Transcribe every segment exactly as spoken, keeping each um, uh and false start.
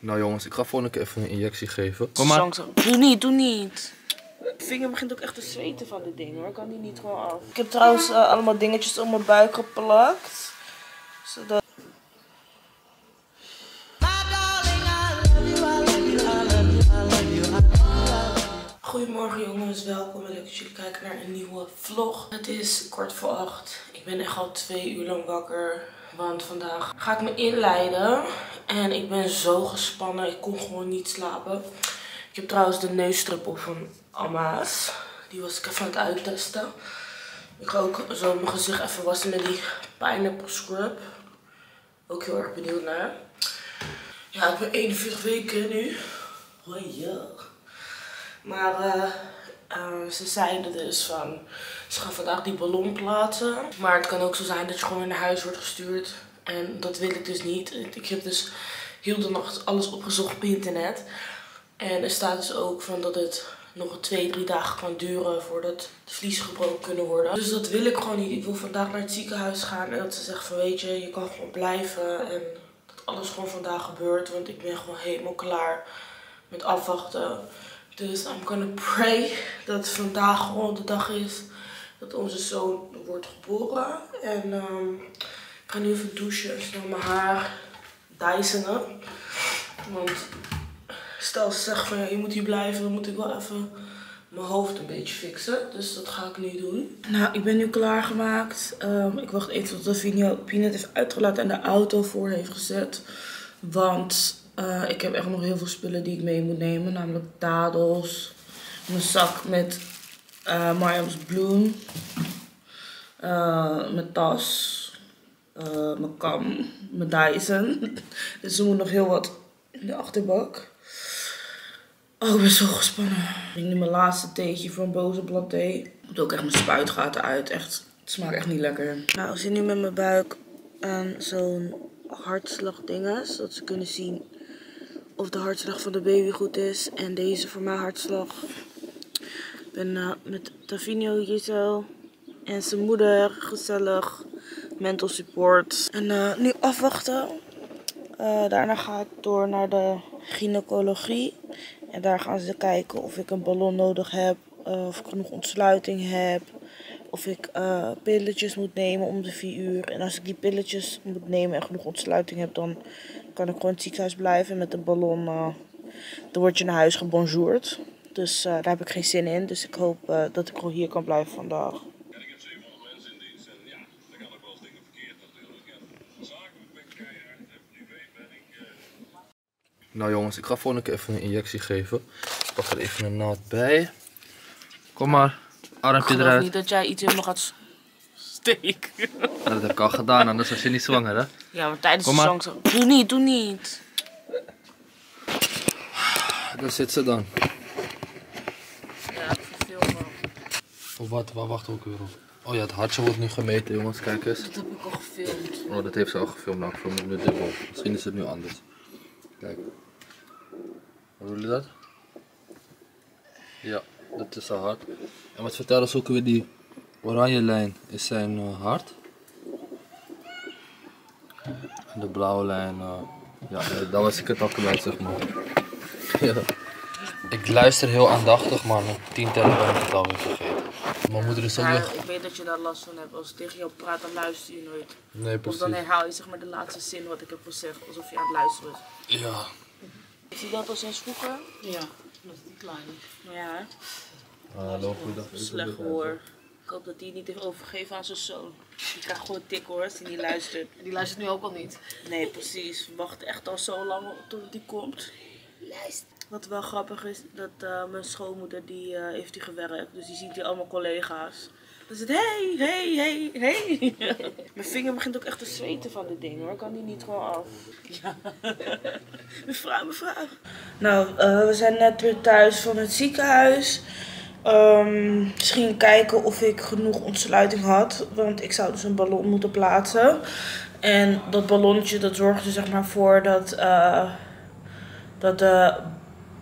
Nou jongens, ik ga volgende keer even een injectie geven. Kom maar. Doe niet, doe niet. Mijn vinger begint ook echt te zweten van dit ding hoor. Ik kan die niet gewoon af. Ik heb trouwens uh, allemaal dingetjes op mijn buik geplakt. Zodat... Goedemorgen jongens, welkom en leuk dat jullie kijken naar een nieuwe vlog. Het is kwart voor acht. Ik ben echt al twee uur lang wakker. Want vandaag ga ik me inleiden. En ik ben zo gespannen. Ik kon gewoon niet slapen. Ik heb trouwens de neusstrip op van Ama's. Die was ik even aan het uittesten. Ik ga ook zo mijn gezicht even wassen met die pineapple scrub. Ook heel erg benieuwd naar. Ja, ik ben eenenveertig weken nu. Oh ja. Maar uh, uh, ze zeiden dus van, ze gaan vandaag die ballon plaatsen. Maar het kan ook zo zijn dat je gewoon naar huis wordt gestuurd. En dat wil ik dus niet. Ik heb dus heel de nacht alles opgezocht op internet. En er staat dus ook van dat het nog twee, drie dagen kan duren voordat de vliezen gebroken kunnen worden. Dus dat wil ik gewoon niet. Ik wil vandaag naar het ziekenhuis gaan en dat ze zeggen van weet je, je kan gewoon blijven. En dat alles gewoon vandaag gebeurt. Want ik ben gewoon helemaal klaar met afwachten. Dus I'm gonna pray dat vandaag gewoon de dag is dat onze zoon wordt geboren. En um, ik ga nu even douchen en snel mijn haar dysonen. Want stel ze zeggen van ja, je moet hier blijven, dan moet ik wel even mijn hoofd een beetje fixen. Dus dat ga ik nu doen. Nou, ik ben nu klaargemaakt. Um, ik wacht even tot de video Peanut heeft uitgelaten en de auto voor heeft gezet. Want Uh, ik heb echt nog heel veel spullen die ik mee moet nemen. Namelijk dadels, mijn zak met uh, Mariam's bloem, uh, mijn tas, uh, mijn kam, mijn Dyson. Dus er moet nog heel wat in de achterbak. Oh, ik ben zo gespannen. Ik drink nu mijn laatste theetje voor een boze blad thee. Ik doe ook echt mijn spuitgaten uit. Echt, het smaakt echt niet lekker. Nou, ik zit nu met mijn buik aan zo'n hartslagdingen, zodat ze kunnen zien of de hartslag van de baby goed is. En deze voor mijn hartslag. Ik ben uh, met Tavinio hier zo. En zijn moeder. Gezellig. Mental support. En uh, nu afwachten. Uh, daarna ga ik door naar de gynaecologie. En daar gaan ze kijken of ik een ballon nodig heb. Uh, of ik genoeg ontsluiting heb. Of ik uh, pilletjes moet nemen om de vier uur. En als ik die pilletjes moet nemen en genoeg ontsluiting heb, dan kan ik gewoon in het ziekenhuis blijven. En met een ballon, uh, dan word je naar huis gebonjourd. Dus uh, daar heb ik geen zin in. Dus ik hoop uh, dat ik gewoon hier kan blijven vandaag. Ja, ik heb zevenhonderd mensen in dienst en ja, er gaan ook wel eens dingen verkeerd natuurlijk. En zakelijk ben ik keihard. En privé ben ik... Uh... Nou jongens, ik ga volgende keer even een injectie geven. Ik pak er even een naald bij. Kom maar. Armpje eruit. Ik geloof niet dat jij iets in me gaat steken. Ja, dat heb ik al gedaan, anders was je niet zwanger hè? Ja, maar tijdens de zwangerschap. Doe niet, doe niet. Daar zit ze dan. Ja, ik verveel me. Oh wat, waar wacht ook weer op? Oh ja, het hartje wordt nu gemeten jongens, kijk eens. Dat heb ik al gefilmd. Oh, dat heeft ze al gefilmd, nou ik film het nu dubbel. Misschien is het nu anders. Kijk. Hoe doe je dat? Ja, dat is haar hart. En wat vertellen ze ook weer, die oranje lijn is zijn uh, hart. En de blauwe lijn, uh, ja, daar was ik het al kwijt zeg maar. Ja. Ik luister heel aandachtig, maar na tien tellen ben ik het alweer vergeten. Mijn moeder is ook Ja, weer... ik weet dat je daar last van hebt. Als ik tegen jou praat, dan luister je nooit. Nee, Of precies. dan herhaal je zeg maar de laatste zin wat ik heb gezegd, alsof je aan het luisteren is. Ja. Is hij dat al sinds vroeger? Ja, dat is die kleine. Ja, Uh, loop je dat slecht hoor. Ik hoop dat hij het niet heeft overgegeven aan zijn zoon. Die krijgt gewoon tik hoor, als hij niet luistert. En die luistert nu ook al niet. Nee, precies. We wachten echt al zo lang tot die komt. Luister. Wat wel grappig is, dat uh, mijn schoonmoeder, die uh, heeft die gewerkt. Dus die ziet hier allemaal collega's. Dan zit hey, hey, hey, hey. Mijn vinger begint ook echt te zweten van dit ding hoor. Ik kan die niet gewoon af. Ja. Mevrouw, mevrouw. Nou, uh, we zijn net weer thuis van het ziekenhuis. Um, ze gingen kijken of ik genoeg ontsluiting had. Want ik zou dus een ballon moeten plaatsen. En dat ballonnetje, dat zorgde zeg maar voor dat... Uh, dat de... Uh,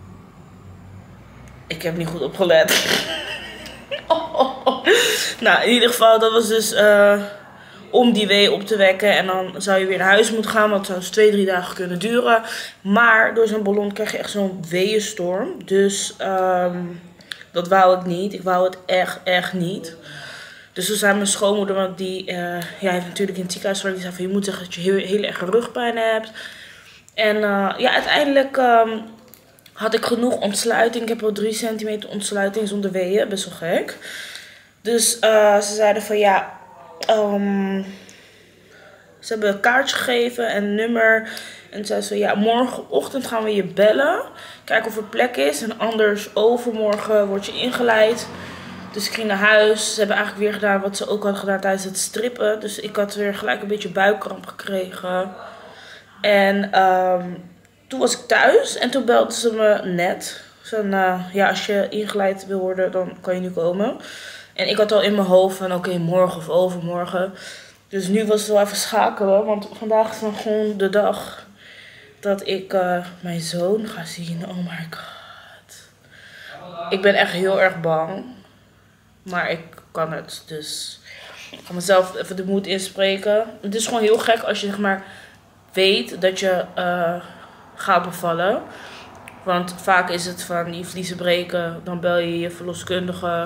ik heb niet goed opgelet. Oh, oh, oh. Nou, in ieder geval, dat was dus uh, om die wee op te wekken. En dan zou je weer naar huis moeten gaan, want het zou dus twee, drie dagen kunnen duren. Maar door zo'n ballon krijg je echt zo'n weeënstorm. Dus um, dat wou ik niet. Ik wou het echt, echt niet. Dus toen zei mijn schoonmoeder, want die uh, ja, heeft natuurlijk in het ziekenhuis gewerkt. Die zei van, je moet zeggen dat je heel, heel erg rugpijn hebt. En uh, ja, uiteindelijk um, had ik genoeg ontsluiting. Ik heb al drie centimeter ontsluiting zonder weeën. Best wel gek. Dus uh, ze zeiden van ja, um, ze hebben een kaartje gegeven en een nummer. En zeiden ze van ja, morgenochtend gaan we je bellen. Kijken of er plek is. En anders overmorgen word je ingeleid. Dus ik ging naar huis. Ze hebben eigenlijk weer gedaan wat ze ook hadden gedaan tijdens het strippen. Dus ik had weer gelijk een beetje buikkramp gekregen. En um, toen was ik thuis en toen belden ze me net. Zo, uh, ja, als je ingeleid wil worden, dan kan je nu komen. En ik had al in mijn hoofd van oké, okay, morgen of overmorgen. Dus nu was het wel even schakelen. Want vandaag is dan gewoon de dag dat ik uh, mijn zoon ga zien. Oh my god. Ik ben echt heel erg bang. Maar ik kan het. Dus ik ga mezelf even de moed inspreken. Het is gewoon heel gek als je zeg maar weet dat je uh, gaat bevallen. Want vaak is het van die vliezen breken. Dan bel je je verloskundige.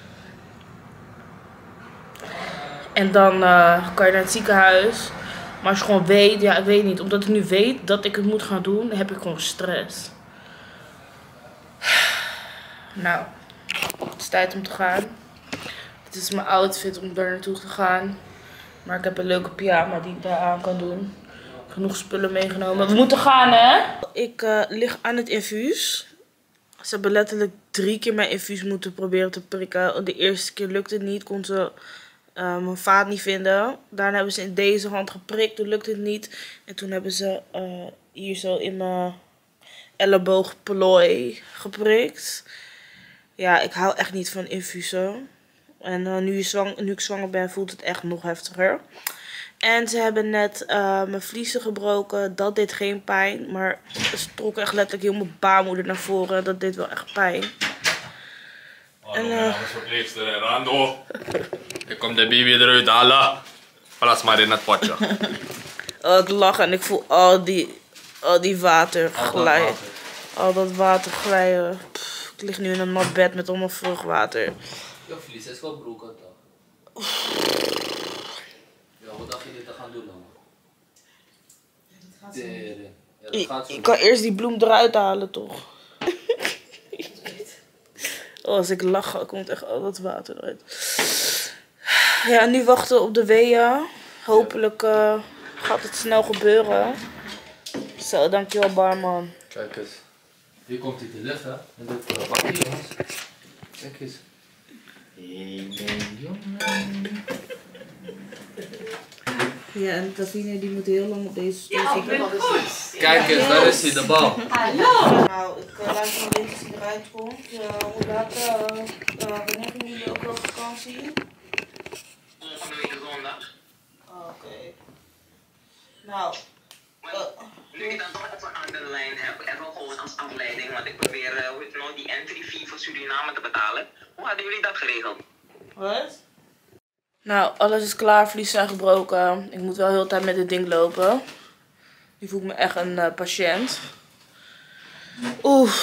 En dan uh, kan je naar het ziekenhuis. Maar als je gewoon weet, ja ik weet niet. Omdat ik nu weet dat ik het moet gaan doen, heb ik gewoon stress. Nou, het is tijd om te gaan. Dit is mijn outfit om daar naartoe te gaan. Maar ik heb een leuke pyjama die ik daar aan kan doen. Genoeg spullen meegenomen. We moeten gaan, hè? Ik uh, lig aan het infuus. Ze hebben letterlijk drie keer mijn infuus moeten proberen te prikken. De eerste keer lukte het niet. Kon ze uh, mijn vaat niet vinden. Daarna hebben ze in deze hand geprikt. Toen lukte het niet. En toen hebben ze uh, hier zo in mijn elleboogplooi geprikt. Ja, ik hou echt niet van infusen. En uh, nu, je zwang, nu ik zwanger ben, voelt het echt nog heftiger. En ze hebben net uh, mijn vliezen gebroken. Dat deed geen pijn. Maar ze trok echt letterlijk heel mijn baarmoeder naar voren. Dat deed wel echt pijn. Oh, en uh, Rando. Ik kom de baby eruit halen. Plaats maar in het potje. Oh, ik lach en ik voel al die, al die water glijden. Al dat water glijden. Pff, ik lig nu in een nat bed met allemaal vruchtwater. Je vlies is wel broek toch? Ja, wat dacht je dit te gaan doen dan? Ja, dat gaat zo. Ik kan eerst die bloem eruit halen toch? Oh, als ik lach, komt echt al dat water eruit. Ja, nu wachten we op de weeën. Hopelijk uh, gaat het snel gebeuren. Zo, dankjewel barman. Kijk eens. Hier komt hij te liggen. En dit voor de bakje, jongens. Kijk eens. Ja, en Davine die moet heel lang op deze stoel Ja, zitten. goed. Kijk eens, daar is hij, de bal. Hallo. Nou, ik uh, laat nog even zien eruit komt. Uh, hoe laat, uh, uh, wanneer gaan jullie ook wel vakantie? Volgende week zondag. Oh, oké. Okay. Nou. Maar nu ik dan toch op een andere lijn heb, even gewoon als afleiding, want ik probeer uh, hoe het nou, die entry fee voor Suriname te betalen. Hoe hadden jullie dat geregeld? Wat? Nou, alles is klaar, vliezen zijn gebroken. Ik moet wel heel de tijd met dit ding lopen. Nu voel ik me echt een uh, patiënt. Oeh.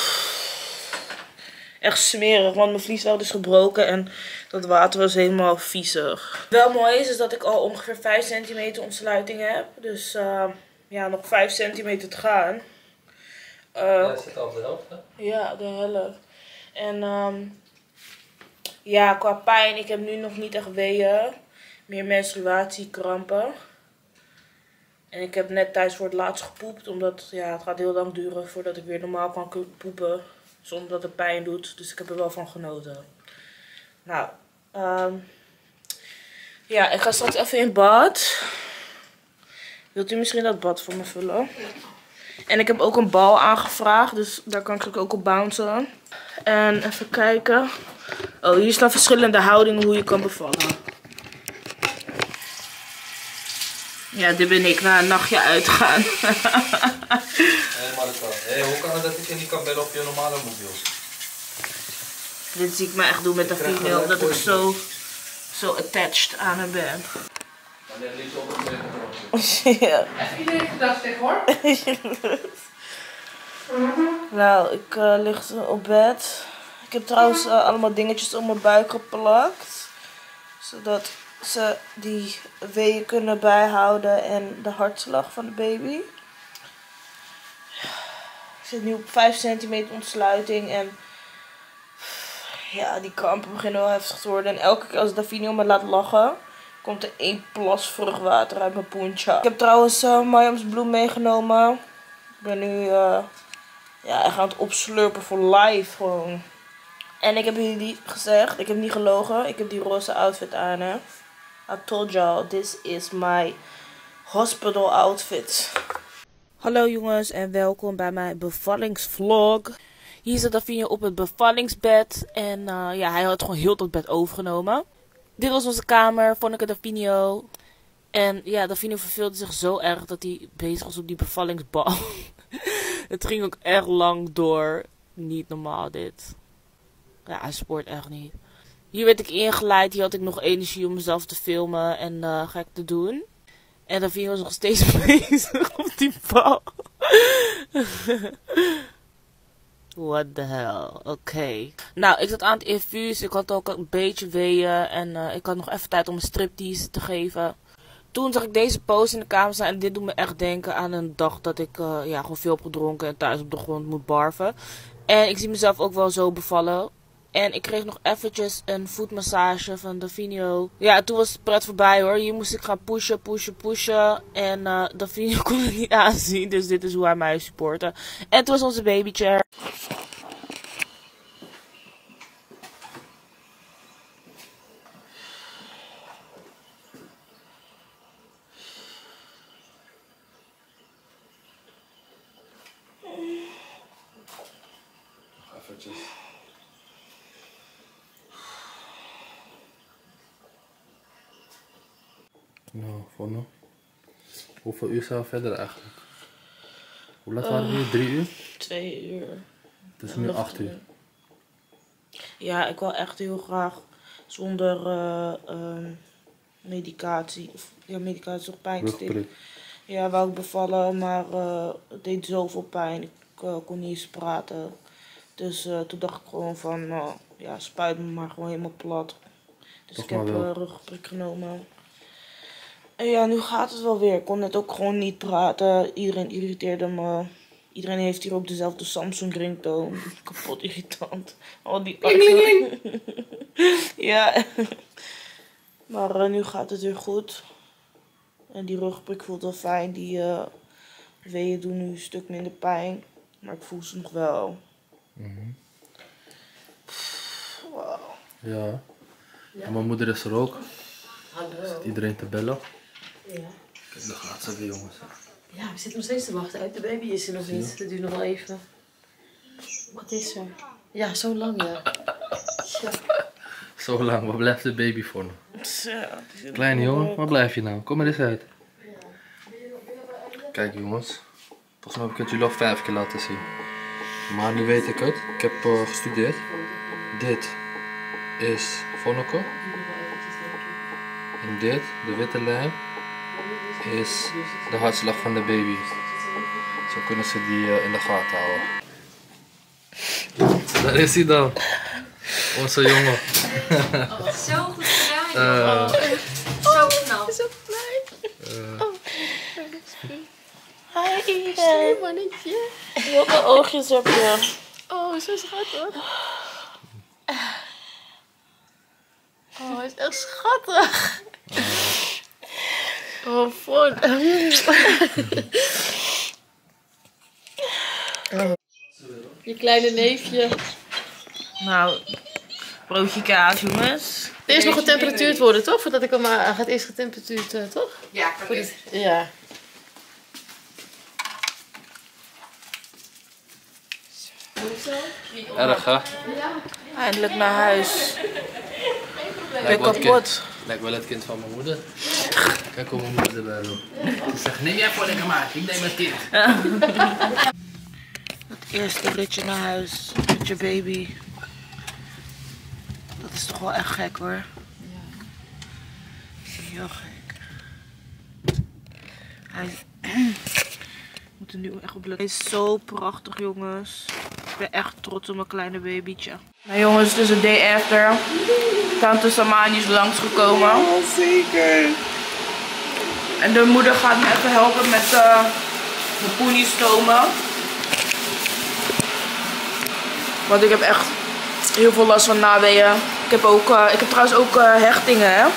Echt smerig, want mijn vliesveld is gebroken en dat water was helemaal viezig. Wel mooi is, is dat ik al ongeveer vijf centimeter ontsluiting heb. Dus uh, ja, nog vijf centimeter te gaan. Uh, Ja, zit al op de helft, hè? Ja, de helft. En um, ja, qua pijn, ik heb nu nog niet echt weeën. Meer menstruatiekrampen. En ik heb net thuis voor het laatst gepoept. Omdat ja, het gaat heel lang duren voordat ik weer normaal kan poepen. Zonder dat het pijn doet. Dus ik heb er wel van genoten. Nou, um, ja, ik ga straks even in bad. Wilt u misschien dat bad voor me vullen? En ik heb ook een bal aangevraagd. Dus daar kan ik ook op bouncen. En even kijken. Oh, hier staan verschillende houdingen hoe je kan bevallen. Ja, dit ben ik na een nachtje uitgaan. Hé, Marco. Hé, hoe kan het dat ik je niet kan bellen op je normale mobiel? Dit zie ik me echt doen met een female, dat ik zo, zo attached aan haar ben. Net liefst op het Ja. Even iedereen gedag zeg hoor. Nou, ik uh, lig op bed. Ik heb trouwens uh, allemaal dingetjes op mijn buik geplakt. Zodat ze die weeën kunnen bijhouden en de hartslag van de baby. Ik zit nu op vijf centimeter ontsluiting en ja, die krampen beginnen wel heftig te worden. En elke keer als Davino me laat lachen, komt er één plas vruchtwater uit mijn poentje. Ik heb trouwens uh, Mayam's bloem meegenomen. Ik ben nu uh, ja, echt aan het opslurpen voor live gewoon. En ik heb jullie gezegd, ik heb niet gelogen, ik heb die roze outfit aan, hè. I told y'all, this is my hospital outfit. Hallo jongens en welkom bij mijn bevallingsvlog. Hier zit Davino op het bevallingsbed en uh, ja, hij had gewoon heel dat bed overgenomen. Dit was onze kamer, Vonneke, Davino. En ja, Davino verveelde zich zo erg dat hij bezig was op die bevallingsbal. Het ging ook echt lang door. Niet normaal dit. Ja, hij spoort echt niet. Hier werd ik ingeleid. Hier had ik nog energie om mezelf te filmen en uh, gek te doen. En Davino was nog steeds bezig op die bal. What the hell. Oké. Okay. Nou, ik zat aan het infuus. Ik had ook een beetje weeën. En uh, ik had nog even tijd om een striptease te geven. Toen zag ik deze pose in de kamer staan. En dit doet me echt denken aan een dag dat ik uh, ja, gewoon veel heb gedronken. En thuis op de grond moet barven. En ik zie mezelf ook wel zo bevallen. En ik kreeg nog eventjes een voetmassage van Davino. Ja, toen was het pret voorbij hoor. Hier moest ik gaan pushen, pushen, pushen. En uh, Davino kon het niet aanzien. Dus dit is hoe hij mij supportte. En toen was onze babychair. Eventjes. Nou, Vonne. Hoeveel uur zijn we verder eigenlijk? Hoe laat waren we hier? Drie uur? Twee uur. Het is nu acht uur. Ja, ik wil echt heel graag zonder uh, uh, medicatie. Of, ja, medicatie is toch pijnstil. Rugprik. Ja, wou ik bevallen, maar uh, het deed zoveel pijn. Ik uh, kon niet eens praten. Dus uh, toen dacht ik gewoon van, uh, ja, spuit me maar gewoon helemaal plat. Dus Toch ik heb maar wel. uh, rugprik genomen. En ja, nu gaat het wel weer. Ik kon net ook gewoon niet praten. Iedereen irriteerde me. Iedereen heeft hier ook dezelfde Samsung ringtone. Kapot irritant. Al die artsen. Ja. Maar uh, nu gaat het weer goed. En die rugprik voelt wel fijn. Die uh, weeën doen nu een stuk minder pijn. Maar ik voel ze nog wel. Mm-hmm. Wow. Ja. En mijn moeder is er ook. Hallo. Zit iedereen te bellen. Ja. Kijk, daar gaat ze weer, jongens. Ja, we zitten nog steeds te wachten uit. De baby is er nog Zie je? niet. Dat duurt nog wel even. Wat is er? Ja, zo lang ja. Ja. Zo lang, waar blijft de baby voor? Zo, die zit Kleine nog jongen, leuk. waar blijf je nou? Kom er eens uit. Kijk jongens, volgens mij heb ik het jullie al vijf keer laten zien. Maar nu weet ik het. Ik heb uh, gestudeerd. Dit is Vonneke. En dit, de witte lijn, is de hartslag van de baby. Zo kunnen ze die uh, in de gaten houden. Daar is hij dan. Onze jongen. Zo goed gedaan, Uh, Zo knap. Zo blij. uh, Hi Eden. Mannetje. Welke oogjes heb je? Oh, zo schattig. Oh, hij is echt schattig. Oh, Von. Je kleine neefje. Nou, broodje kaas jongens. Er is nog getemperatuurd worden, toch? Voordat ik hem aan gaat eerst getemperatuurd, uh, toch? Ja, perfect. Ja. erg hè? Eindelijk naar huis. Ik ben Lijkt wel het kapot. kind- Lijkt wel het kind van mijn moeder. Kijk hoe mijn moeder erbij doet. Ze zegt, neem jij voor lekker maar, ik neem het kind. Het eerste ritje naar huis met je baby. Dat is toch wel echt gek hoor. Heel gek. Hij moet er nu echt op letten. Hij is zo prachtig, jongens. Ik ben echt trots op mijn kleine babytje. Nou jongens, het is de day after. Tante Samani is langsgekomen. Oh, zeker. En de moeder gaat me even helpen met uh, de poenie stomen. Want ik heb echt heel veel last van naweeën. Ik heb, ook, uh, ik heb trouwens ook uh, hechtingen, hè.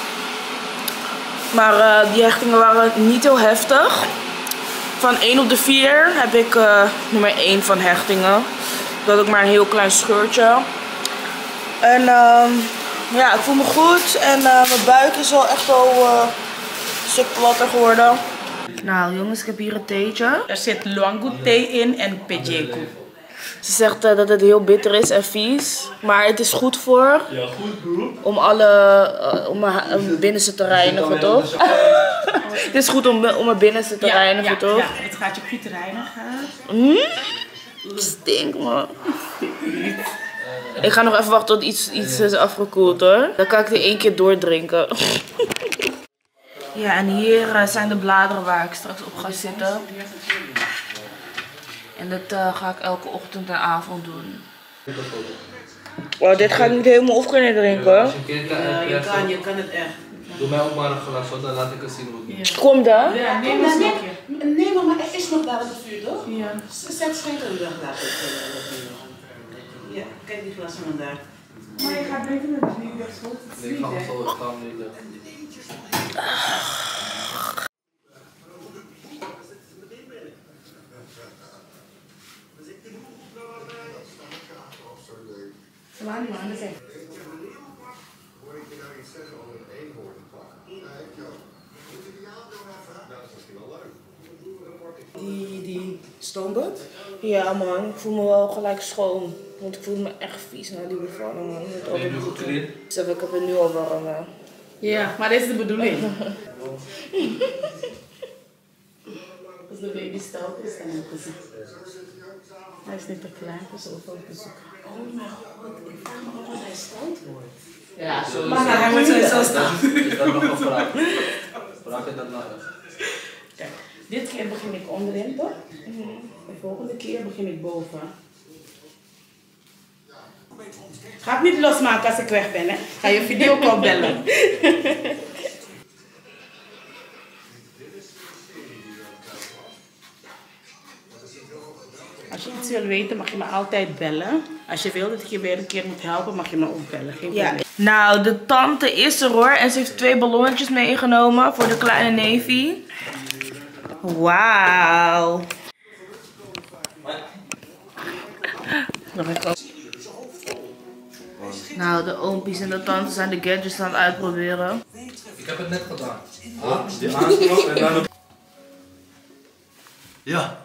Maar uh, die hechtingen waren niet heel heftig. Van één op de vier heb ik uh, nummer één van hechtingen. Ik had ook maar een heel klein scheurtje. En uh, ja, ik voel me goed. En uh, mijn buik is wel echt al uh, een stuk platter geworden. Nou jongens, ik heb hier een theetje. Er zit luangu thee in en pejeku. Ze zegt uh, dat het heel bitter is en vies. Maar het is goed voor. Ja, goed bro. Om alle uh, om mijn uh, binnenste te reinigen, toch? Het is goed om, om mijn binnenste te Ja, reinigen, ja, toch? ja, het gaat je goed reinigen. Mm? Stink, man. Ik ga nog even wachten tot iets, iets is afgekoeld, hoor. Dan kan ik die één keer doordrinken. Ja, en hier uh, zijn de bladeren waar ik straks op ga zitten. En dat uh, ga ik elke ochtend en avond doen. Wow, dit ga ik niet helemaal op kunnen drinken. Ja, als je kind kan, Ja, je kan, je kan het echt. doe mij ook maar een glas, want dan laat ik het zien hoe het moet. Komt dat? Ja, neem een slokje. Nee, maar er is nog daar op het vuur, toch? Ja. Zet schenken we laten. Ja, kijk die glassen van daar. Maar je gaat beter met het nieuwe school. Nee, ik ga hem zo, ik ga hem niet doen. Samani, maar anders Die, die stoombad? Ja, man. Ik voel me wel gelijk schoon. Want ik voel me echt vies na die bevalling, man. Met al Ben je die nu voeten. geclean? Zeg, ik heb het nu al warm, hè. Ja, maar dit is de bedoeling. Als de baby stout is, dan heb je ze. Hij is niet te klein voor zoveel bezoek. Oh mijn god, ik vraag me af of hij stout wordt. Ja, zo. Maar hij moet sowieso staan. Is dat nog een vraag? Vraag je dat nou eens? Kijk, dit keer begin ik onderin, toch? De volgende keer begin ik boven. Ga het niet losmaken als ik weg ben, hè? Ga je videocall bellen. Als je iets wil weten, mag je me altijd bellen. Als je wil dat ik je weer een keer moet helpen, mag je me ook bellen. Geen Ja. probleem. Nou, de tante is er, hoor. En ze heeft twee ballonnetjes meegenomen voor de kleine neefie. Wauw. Nog even. Nou, de oompjes en de tantes zijn de gadgets aan het uitproberen. Ik heb het net gedaan. Ah, die aanstroom en dan... Ja.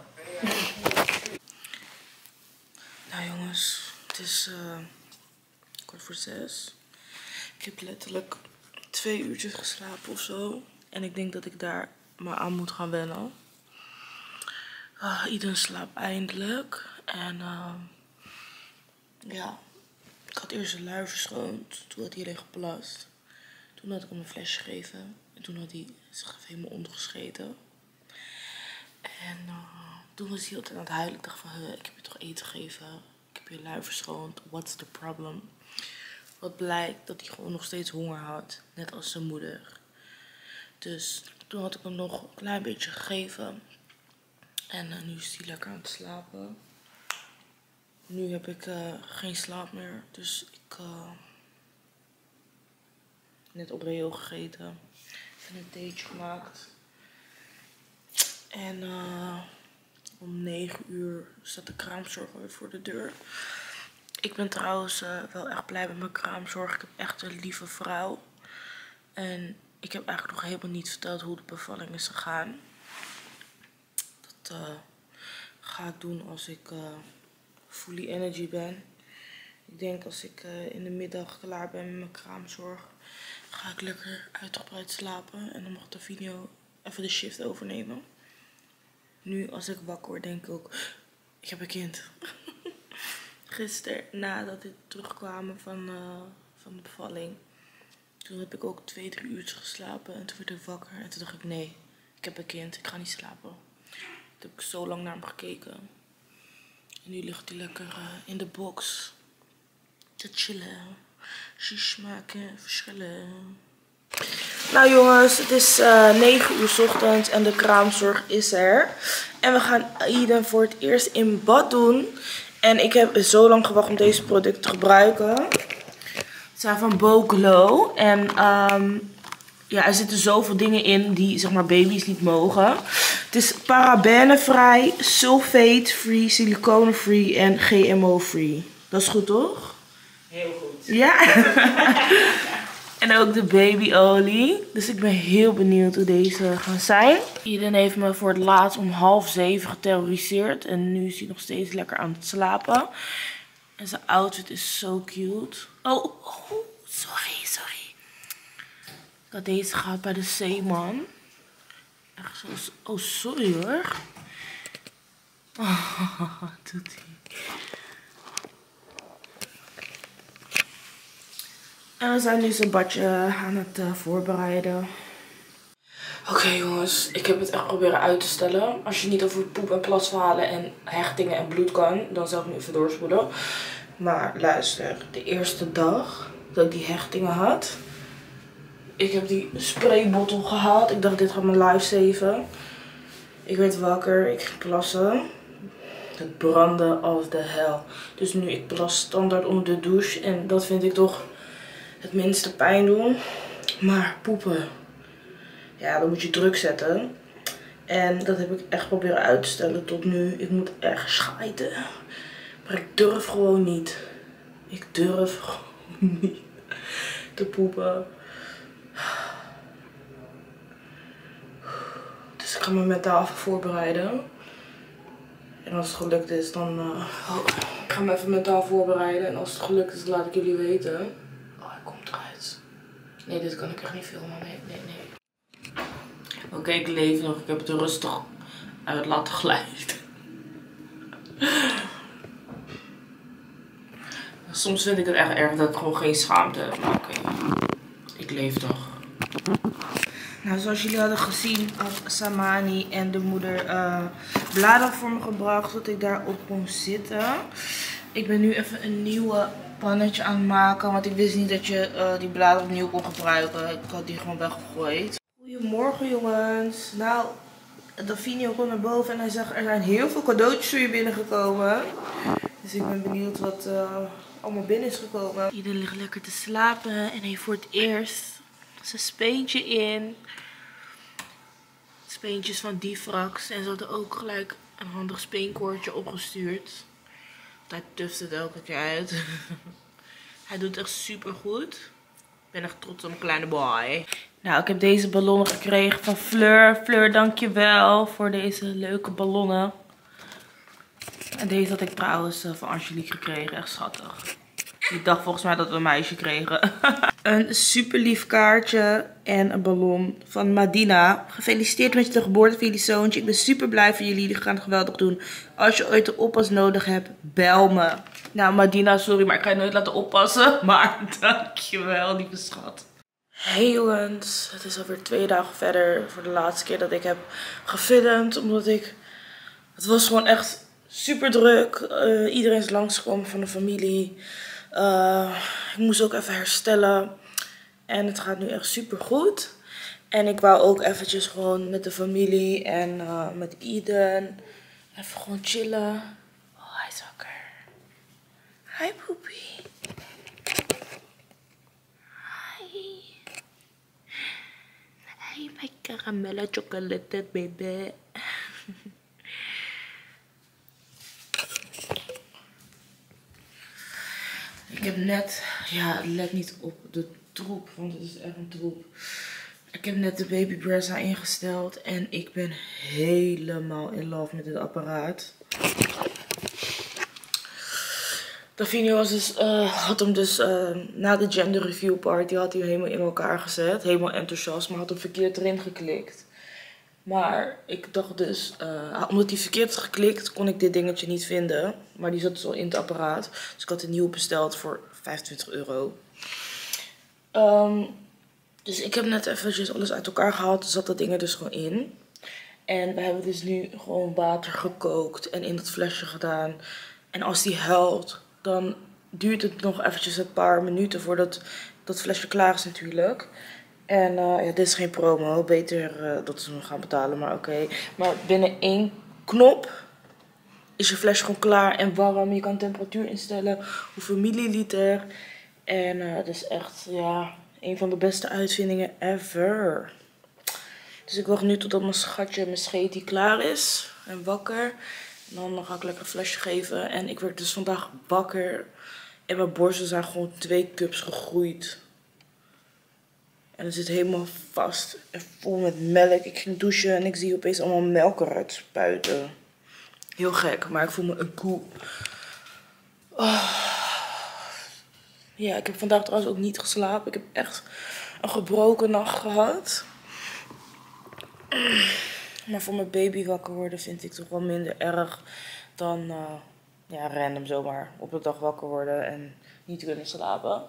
Nou jongens, het is uh, kwart voor zes. Ik heb letterlijk twee uurtjes geslapen of zo. En ik denk dat ik daar maar aan moet gaan wennen. Uh, iedereen slaapt eindelijk. En uh, ja, ik had eerst een luier verschoond. Toen had hij alleen geplast. Toen had ik hem een flesje gegeven. En toen had hij zich helemaal ondergescheten. En uh, toen was hij heel tijd aan het huilen. Ik dacht van, huh, ik heb je toch eten gegeven. Ik heb je luier verschoond. What's the problem? Wat blijkt dat hij gewoon nog steeds honger had. Net als zijn moeder. Dus toen had ik hem nog een klein beetje gegeven. En uh, nu is hij lekker aan het slapen. Nu heb ik uh, geen slaap meer. Dus ik uh, net op Reo gegeten. En een theetje gemaakt. En uh, om negen uur staat de kraamzorg weer voor de deur. Ik ben trouwens uh, wel echt blij met mijn kraamzorg. Ik heb echt een lieve vrouw. En ik heb eigenlijk nog helemaal niet verteld hoe de bevalling is gegaan. Dat uh, ga ik doen als ik uh, fully energy ben. Ik denk als ik uh, in de middag klaar ben met mijn kraamzorg, ga ik lekker uitgebreid slapen. En dan mag Davino even de shift overnemen. Nu als ik wakker word denk ik ook, ik heb een kind. Gisteren nadat we terugkwamen van, uh, van de bevalling. Toen heb ik ook twee, drie uurtjes geslapen. En toen werd ik wakker. En toen dacht ik, nee, Ik heb een kind, ik ga niet slapen. Toen heb ik zo lang naar hem gekeken. En nu ligt hij lekker uh, in de box. Te chillen. Shish maken, verschillen. Nou jongens, het is uh, negen uur 's ochtends en de kraamzorg is er. En we gaan Eden voor het eerst in bad doen. En ik heb zo lang gewacht om deze producten te gebruiken. Het zijn van Boclo. En um, ja, er zitten zoveel dingen in die zeg maar baby's niet mogen. Het is parabenenvrij, sulfate-free, siliconenfree en G M O-free. Dat is goed toch? Heel goed. Ja. En ook de babyolie. Dus ik ben heel benieuwd hoe deze gaan zijn. Eden heeft me voor het laatst om half zeven geterroriseerd. En nu is hij nog steeds lekker aan het slapen. En zijn outfit is zo cute. Oh, oh sorry, sorry. Ik had deze gehad bij de Zeeman. Echt zo. Oh, sorry hoor. Oh, doet hij. En we zijn nu zijn badje aan het uh, voorbereiden. Oké okay, jongens, ik heb het echt proberen uit te stellen. Als je niet over poep en plasverhalen en hechtingen en bloed kan, dan zou ik nu even doorspoelen. Maar luister, de eerste dag dat ik die hechtingen had. Ik heb die spraybottel gehaald. Ik dacht dit gaat mijn life saven. Ik werd wakker, ik ging plassen. Het brandde als de hel. Dus nu ik plas standaard onder de douche. En dat vind ik toch het minste pijn doen. Maar poepen, ja, dan moet je druk zetten. En dat heb ik echt proberen uit te stellen tot nu. Ik moet echt schijten. Maar ik durf gewoon niet. Ik durf gewoon niet te poepen. Dus ik ga me mentaal even voorbereiden. En als het gelukt is, dan... Uh, oh, ik ga me even mentaal voorbereiden. En als het gelukt is, laat ik jullie weten. Oh, hij komt eruit. Nee, dit kan ik echt niet filmen. Nee, nee, nee. Oké, okay, ik leef nog. Ik heb het er rustig uit laten glijden. Soms vind ik het echt erg dat ik gewoon geen schaamte heb. Maar oké, okay. Ik leef toch. Nou, zoals jullie hadden gezien had Samani en de moeder uh, bladeren voor me gebracht, zodat ik daarop kon zitten. Ik ben nu even een nieuwe pannetje aan het maken, want ik wist niet dat je uh, die bladeren opnieuw kon gebruiken. Ik had die gewoon weggegooid. Goedemorgen jongens. Nou, Davinio kwam naar boven en hij zag er zijn heel veel cadeautjes voor je binnengekomen. Dus ik ben benieuwd wat uh, allemaal binnen is gekomen. Iedereen ligt lekker te slapen en heeft voor het eerst zijn speentje in. Speentjes van Difrax. En ze hadden ook gelijk een handig speenkoordje opgestuurd. Hij tuft het elke keer uit. Hij doet echt super goed. Ik ben echt trots op mijn kleine boy. Nou, ik heb deze ballonnen gekregen van Fleur. Fleur, dankjewel voor deze leuke ballonnen. En deze had ik trouwens van Angelique gekregen. Echt schattig. Die dacht volgens mij dat we een meisje kregen. Een super lief kaartje en een ballon van Madina. Gefeliciteerd met je geboorte van jullie zoontje. Ik ben super blij voor jullie. Jullie gaan het geweldig doen. Als je ooit een oppas nodig hebt, bel me. Nou Madina, sorry, maar ik ga je nooit laten oppassen. Maar dankjewel, lieve schat. Hey jongens, het is alweer twee dagen verder voor de laatste keer dat ik heb gefilmd. Omdat ik, het was gewoon echt super druk. Uh, iedereen is langsgekomen van de familie. Uh, ik moest ook even herstellen. En het gaat nu echt super goed. En ik wou ook eventjes gewoon met de familie en uh, met Eden even gewoon chillen. Oh, hij is wakker. Hi, poepie. Hi. Hi, my caramella chocolate baby. Ik heb net, ja, let niet op de troep, want het is echt een troep. Ik heb net de baby Brezza ingesteld en ik ben helemaal in love met dit apparaat. Davinio was dus, uh, had hem dus uh, na de gender review party had hij hem helemaal in elkaar gezet. Helemaal enthousiast, maar had hem verkeerd erin geklikt. Maar ik dacht dus, uh, omdat hij verkeerd had geklikt, kon ik dit dingetje niet vinden. Maar die zat dus al in het apparaat. Dus ik had een nieuw besteld voor vijfentwintig euro. Um, dus ik heb net eventjes alles uit elkaar gehaald. Er zat dat ding er dus gewoon in. En we hebben dus nu gewoon water gekookt en in dat flesje gedaan. En als die huilt, dan duurt het nog eventjes een paar minuten voordat dat flesje klaar is natuurlijk. En uh, ja, dit is geen promo. Beter uh, dat ze me gaan betalen, maar oké. Okay. Maar binnen één knop is je flesje gewoon klaar en warm. Je kan temperatuur instellen, hoeveel milliliter. En uh, dat is echt, ja, een van de beste uitvindingen ever. Dus ik wacht nu totdat mijn schatje, mijn scheetie klaar is en wakker. En dan ga ik lekker een flesje geven. En ik werd dus vandaag wakker. En mijn borsten zijn gewoon twee cups gegroeid. En het zit helemaal vast en vol met melk. Ik ging douchen en ik zie opeens allemaal melk eruit spuiten. Heel gek, maar ik voel me een koe. Oh. Ja, ik heb vandaag trouwens ook niet geslapen. Ik heb echt een gebroken nacht gehad. Maar voor mijn baby wakker worden vind ik toch wel minder erg dan uh, ja, random zomaar op de dag wakker worden en niet kunnen slapen.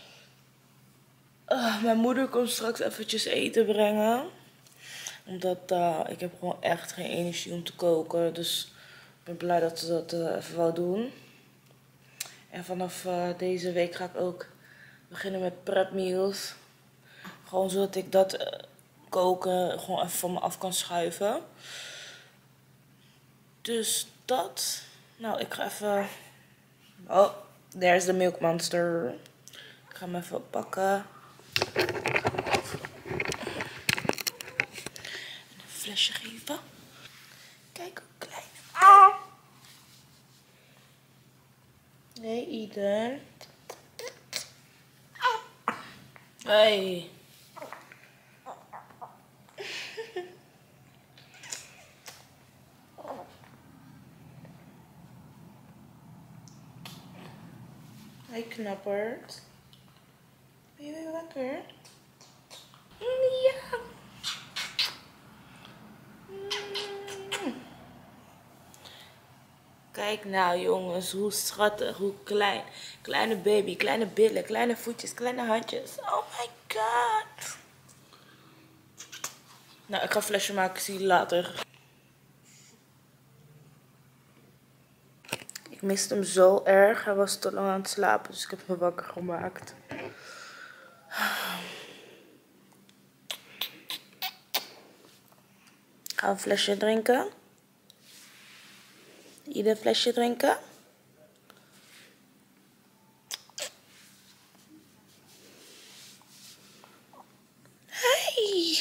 Uh, mijn moeder komt straks eventjes eten brengen. Omdat uh, ik heb gewoon echt geen energie om te koken. Dus ik ben blij dat ze dat uh, even wou doen. En vanaf uh, deze week ga ik ook beginnen met prep meals. Gewoon zodat ik dat uh, koken gewoon even van me af kan schuiven. Dus dat. Nou, ik ga even... Oh, there's the milk monster. Ik ga hem even pakken. Een flesje geven. Kijk hoe klein. Ah. Hey Eden. Hey. Hey knapperd. Ben je weer wakker? Ja. Kijk nou jongens, hoe schattig, hoe klein. Kleine baby, kleine billen, kleine voetjes, kleine handjes. Oh my god. Nou, ik ga een flesje maken, zie je later. Ik miste hem zo erg, hij was te lang aan het slapen, dus ik heb hem wakker gemaakt. Ik ga een flesje drinken. Ieder flesje drinken. Hey!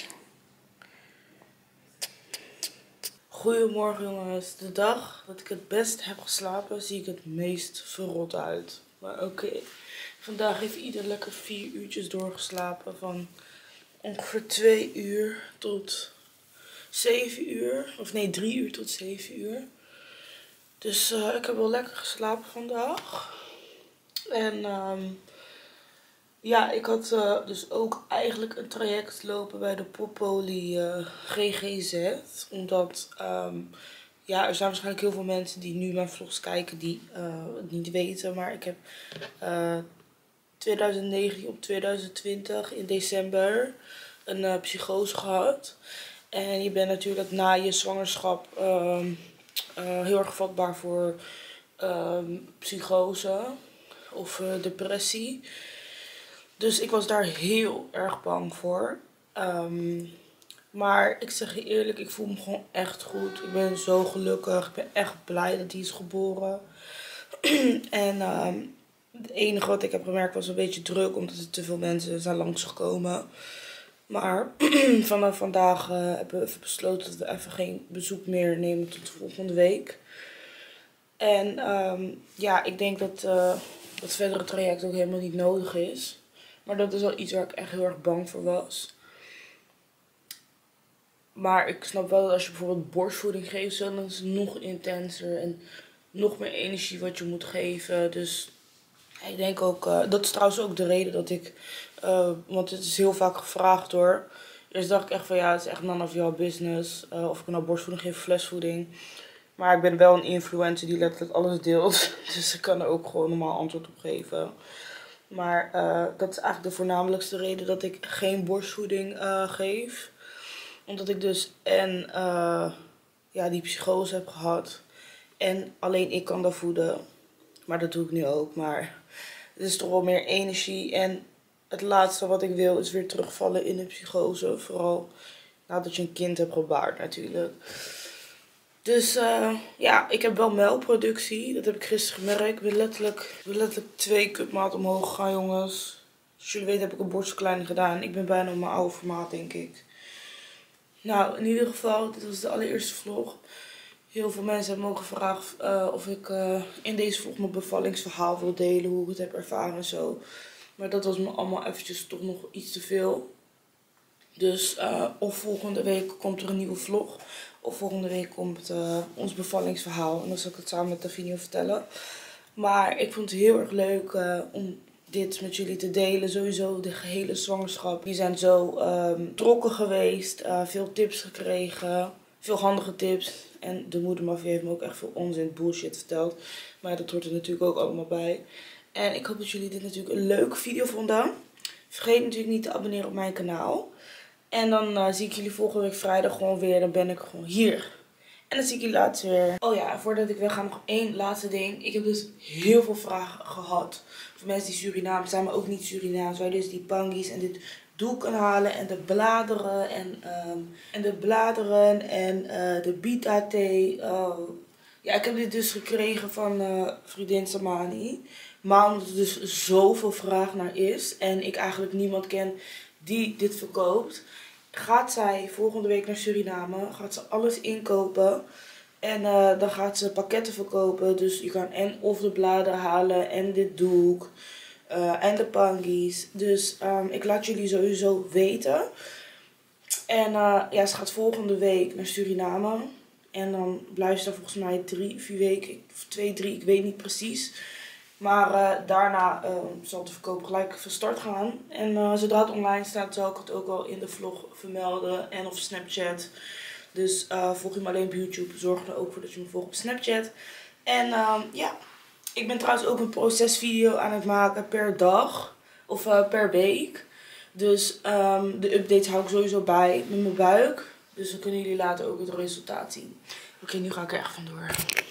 Goedemorgen jongens. De dag dat ik het best heb geslapen zie ik het meest verrot uit. Maar oké. Okay. Vandaag heeft ieder lekker vier uurtjes doorgeslapen. Van ongeveer twee uur tot zeven uur. Of nee, drie uur tot zeven uur. Dus uh, ik heb wel lekker geslapen vandaag. En um, ja, ik had uh, dus ook eigenlijk een traject lopen bij de Poppoly uh, G G Z. Omdat um, ja, er zijn waarschijnlijk heel veel mensen die nu mijn vlogs kijken die uh, het niet weten. Maar ik heb uh, twintig negentien op twintig twintig in december een uh, psychose gehad. En je bent natuurlijk na je zwangerschap... Um, Uh, heel erg vatbaar voor uh, psychose of uh, depressie. Dus ik was daar heel erg bang voor. Um, maar ik zeg je eerlijk, ik voel me gewoon echt goed. Ik ben zo gelukkig. Ik ben echt blij dat hij is geboren. En um, het enige wat ik heb gemerkt was een beetje druk, omdat er te veel mensen zijn langsgekomen. Maar vanaf vandaag uh, hebben we even besloten dat we even geen bezoek meer nemen tot volgende week. En um, ja, ik denk dat uh, dat verdere traject ook helemaal niet nodig is. Maar dat is wel iets waar ik echt heel erg bang voor was. Maar ik snap wel dat als je bijvoorbeeld borstvoeding geeft, zo, dan is het nog intenser en nog meer energie wat je moet geven. Dus ik denk ook, uh, dat is trouwens ook de reden dat ik, uh, want het is heel vaak gevraagd hoor. Eerst dacht ik echt van ja, het is echt none of your business. Uh, of ik nou borstvoeding geef of flesvoeding. Maar ik ben wel een influencer die letterlijk alles deelt. Dus ik kan er ook gewoon normaal antwoord op geven. Maar uh, dat is eigenlijk de voornamelijkste reden dat ik geen borstvoeding uh, geef. Omdat ik dus en uh, ja, die psychose heb gehad. En alleen ik kan dat voeden. Maar dat doe ik nu ook. Maar het is toch wel meer energie. En het laatste wat ik wil is weer terugvallen in de psychose. Vooral nadat je een kind hebt gebaard natuurlijk. Dus uh, ja, ik heb wel melkproductie. Dat heb ik gisteren gemerkt. Ik ben letterlijk, ik ben letterlijk twee cupmaat omhoog gegaan, jongens. Als jullie weten heb ik een borstverkleining gedaan. Ik ben bijna op mijn oude formaat, denk ik. Nou, in ieder geval, dit was de allereerste vlog. Heel veel mensen hebben me ook gevraagd uh, of ik uh, in deze vlog mijn bevallingsverhaal wil delen. Hoe ik het heb ervaren en zo. Maar dat was me allemaal eventjes toch nog iets te veel. Dus uh, of volgende week komt er een nieuwe vlog. Of volgende week komt uh, ons bevallingsverhaal. En dan zal ik het samen met Davinia vertellen. Maar ik vond het heel erg leuk uh, om dit met jullie te delen. Sowieso de gehele zwangerschap. Die zijn zo um, trokken geweest. Uh, veel tips gekregen. Veel handige tips. En de moedermafia heeft me ook echt veel onzin bullshit verteld. Maar dat hoort er natuurlijk ook allemaal bij. En ik hoop dat jullie dit natuurlijk een leuke video vonden. Vergeet natuurlijk niet te abonneren op mijn kanaal. En dan uh, zie ik jullie volgende week vrijdag gewoon weer. Dan ben ik gewoon hier. En dan zie ik jullie later weer. Oh ja, voordat ik wegga nog één laatste ding. Ik heb dus heel veel vragen gehad. Voor mensen die Surinaams zijn, maar ook niet Surinaams. Waar dus die pangies en dit doek kan halen. En de bladeren. En, um, en de bladeren. En uh, de bita thee. Uh, ja, ik heb dit dus gekregen van uh, vriendin Samani. Maar omdat er dus zoveel vraag naar is. En ik eigenlijk niemand ken die dit verkoopt. Gaat zij volgende week naar Suriname. Gaat ze alles inkopen. En uh, dan gaat ze pakketten verkopen. Dus je kan en of de bladeren halen. En dit doek. Uh, en de pangies. Dus um, ik laat jullie sowieso weten. En uh, ja, ze gaat volgende week naar Suriname. En dan blijft ze daar volgens mij drie, vier weken. Of twee, drie, ik weet niet precies. Maar uh, daarna uh, zal de verkoop gelijk van start gaan. En uh, zodra het online staat zal ik het ook al in de vlog vermelden. En op Snapchat. Dus uh, volg je me alleen op YouTube. Zorg er ook voor dat je me volgt op Snapchat. En uh, ja, ik ben trouwens ook een procesvideo aan het maken per dag. Of uh, per week. Dus um, de updates hou ik sowieso bij met mijn buik. Dus dan kunnen jullie later ook het resultaat zien. Oké, okay, nu ga ik er echt vandoor.